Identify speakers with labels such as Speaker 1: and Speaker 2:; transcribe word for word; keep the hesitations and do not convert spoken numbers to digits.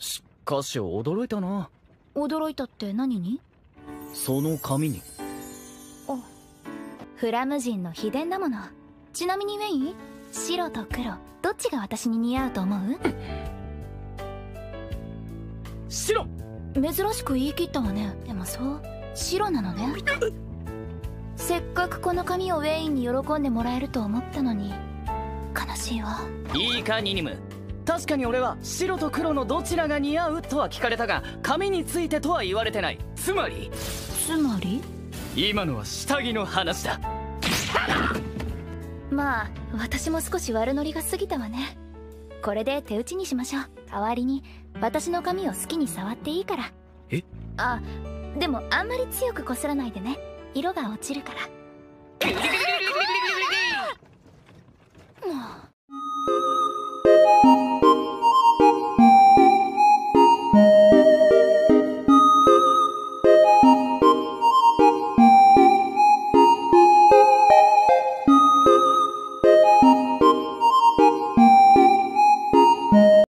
Speaker 1: しかし驚いたな。
Speaker 2: 驚いたって何に？
Speaker 1: その髪に。
Speaker 2: お、フラム人の秘伝だもの。ちなみにウェイン、白と黒どっちが私に似合うと思う？
Speaker 1: 白。
Speaker 2: 珍しく言い切ったわね。でもそう白なのね。せっかくこの髪をウェインに喜んでもらえると思ったのに悲しいわ。
Speaker 1: いいかニニム、確かに俺は白と黒のどちらが似合うとは聞かれたが、髪についてとは言われてない。つまり
Speaker 2: つまり
Speaker 1: 今のは下着の話だ。
Speaker 2: まあ私も少し悪ノリが過ぎたわね。これで手打ちにしましょう。代わりに私の髪を好きに触っていいから。
Speaker 1: え？
Speaker 2: あ、でもあんまり強くこすらないでね。色が落ちるから。もう